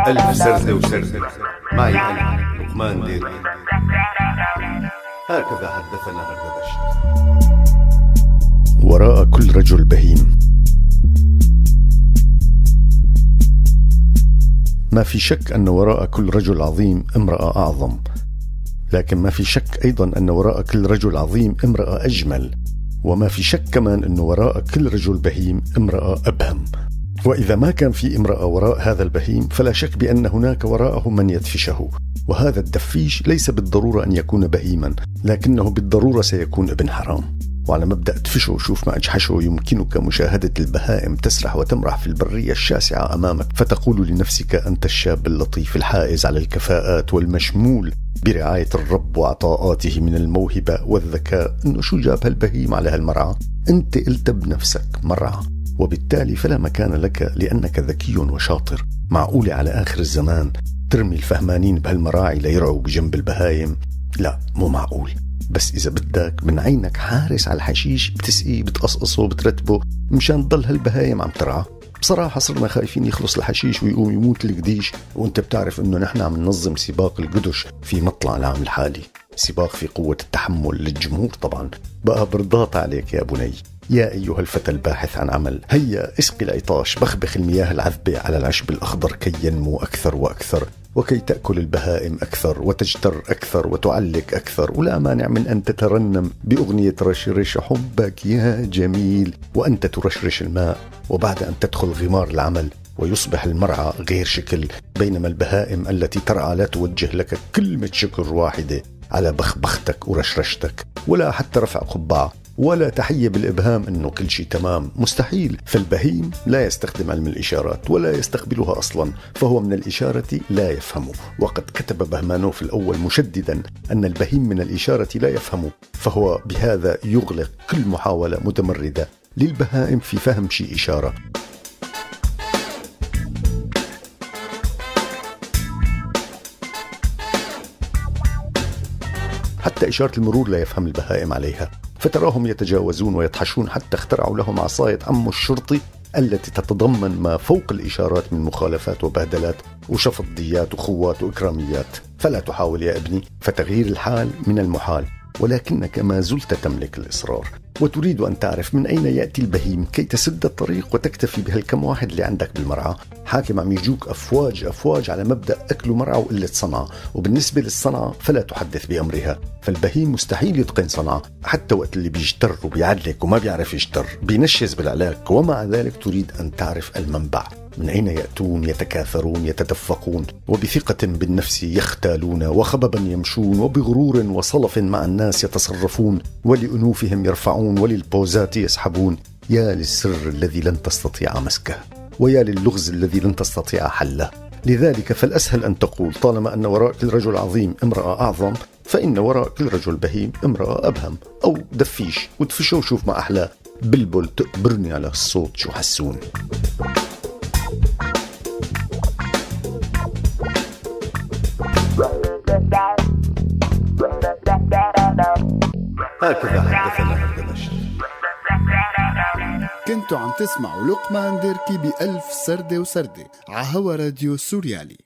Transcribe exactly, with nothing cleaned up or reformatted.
ألف سردة وسردة معي أنا لقمان ديري. هكذا حدثنا هردبشت. وراء كل رجل بهيم. ما في شك أن وراء كل رجل عظيم امرأة أعظم، لكن ما في شك أيضا أن وراء كل رجل عظيم امرأة أجمل، وما في شك كمان أن وراء كل رجل بهيم امرأة أبهم. وإذا ما كان في امرأة وراء هذا البهيم فلا شك بأن هناك وراءه من يدفشه، وهذا الدفيش ليس بالضرورة أن يكون بهيما، لكنه بالضرورة سيكون ابن حرام. وعلى مبدأ ادفشه وشوف ما أجحشه يمكنك مشاهدة البهائم تسرح وتمرح في البرية الشاسعة أمامك، فتقول لنفسك أنت الشاب اللطيف الحائز على الكفاءات والمشمول برعاية الرب وعطاءاته من الموهبة والذكاء، إنه شو جاب هالبهيم على هالمرعى؟ أنت قلت بنفسك مرعى، وبالتالي فلا مكان لك لأنك ذكي وشاطر. معقولة على آخر الزمان ترمي الفهمانين بهالمراعي ليرعوا بجنب البهايم؟ لا، مو معقول. بس إذا بدك من عينك حارس على الحشيش، بتسقيه بتقصقصه بترتبه مشان تضل هالبهايم عم ترعى. بصراحة صرنا خايفين يخلص الحشيش ويقوم يموت القديش، وانت بتعرف انه نحن عم ننظم سباق القدش في مطلع العام الحالي، سباق في قوة التحمل للجمهور طبعا. بقى برضاط عليك يا بني، يا أيها الفتى الباحث عن عمل، هيا اسقي العطاش، بخبخ المياه العذبة على العشب الأخضر كي ينمو أكثر وأكثر، وكي تأكل البهائم أكثر وتجتر أكثر وتعلق أكثر، ولا مانع من أن تترنم بأغنية رشرش حبك يا جميل وأنت ترشرش الماء، وبعد أن تدخل غمار العمل ويصبح المرعى غير شكل، بينما البهائم التي ترعى لا توجه لك كلمة شكر واحدة على بخبختك ورشرشتك، ولا حتى رفع قبعة ولا تحية بالإبهام أنه كل شيء تمام. مستحيل. فالبهيم لا يستخدم علم الإشارات ولا يستقبلها أصلا، فهو من الإشارة لا يفهم. وقد كتب بهمانوف الأول مشددا أن البهيم من الإشارة لا يفهم، فهو بهذا يغلق كل محاولة متمردة للبهائم في فهم شيء إشارة. حتى إشارة المرور لا يفهم البهائم عليها، فتراهم يتجاوزون ويطحشون حتى اخترعوا لهم عصاية عمو الشرطي التي تتضمن ما فوق الإشارات من مخالفات وبهدلات وشفط ديات وخوات وإكراميات. فلا تحاول يا ابني، فتغيير الحال من المحال، ولكنك ما زلت تملك الإصرار وتريد أن تعرف من أين يأتي البهيم كي تسد الطريق وتكتفي بهالكم واحد اللي عندك بالمرعى. حاكم عم يجوك أفواج أفواج على مبدأ أكل مرعى وقلة صنعة، وبالنسبة للصنعة فلا تحدث بأمرها. فالبهيم مستحيل يتقن صنعة، حتى وقت اللي بيجتر وبيعلق وما بيعرف يجتر بينشز بالعلاق، ومع ذلك تريد أن تعرف المنبع، من أين يأتون، يتكاثرون، يتدفقون، وبثقة بالنفس يختالون، وخببا يمشون، وبغرور وصلف مع الناس يتصرفون، ولأنوفهم يرفعون، وللبوزات يسحبون. يا للسر الذي لن تستطيع مسكه، ويا للغز الذي لن تستطيع حله. لذلك فالأسهل أن تقول طالما أن وراء كل رجل عظيم امرأة أعظم، فإن وراء كل رجل بهيم امرأة أبهم، أو دفيش، ودفشه وشوف ما أحلى بلبل تقبرني على الصوت شو حسون. هكذا حدثنا هردبشت. كنتوا عم تسمعوا لقمان ديركي بألف سردة وسردة عهوا راديو سوريالي.